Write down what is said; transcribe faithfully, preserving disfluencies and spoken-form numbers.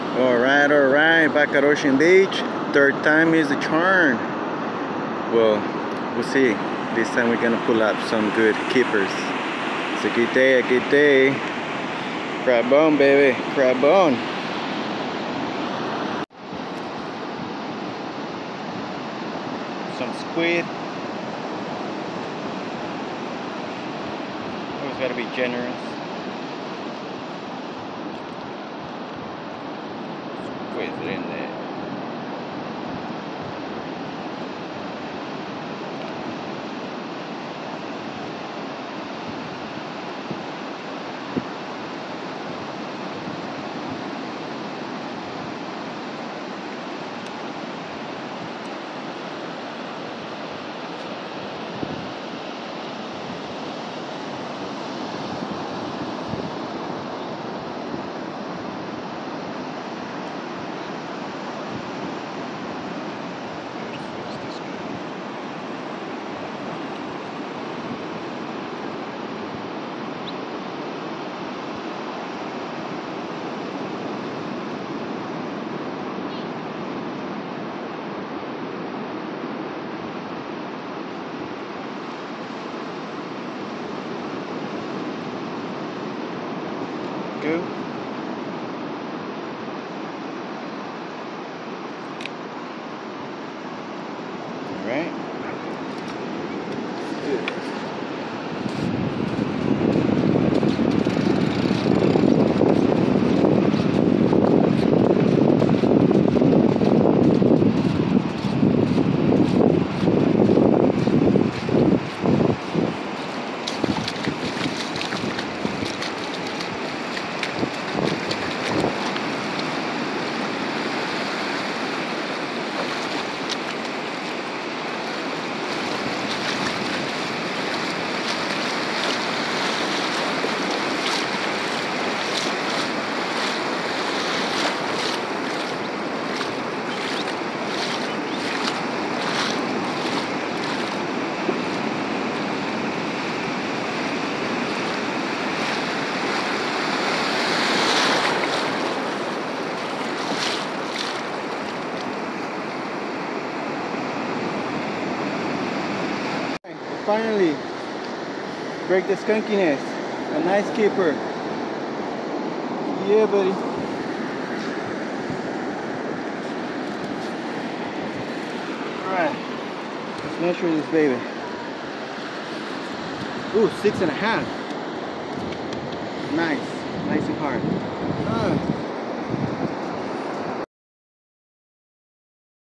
Alright, alright, back at Ocean Beach. Third time is the charm. Well, we'll see. This time we're gonna pull up some good keepers. It's a good day, a good day. Crab bone, baby, crab bone. Some squid. Always gotta be generous. Squid's in there. Go. All right. Let's do this. Finally, break the skunkiness. A nice keeper. Yeah, buddy. Alright, let's measure this baby. Ooh, six and a half. Nice, nice and hard. Ah.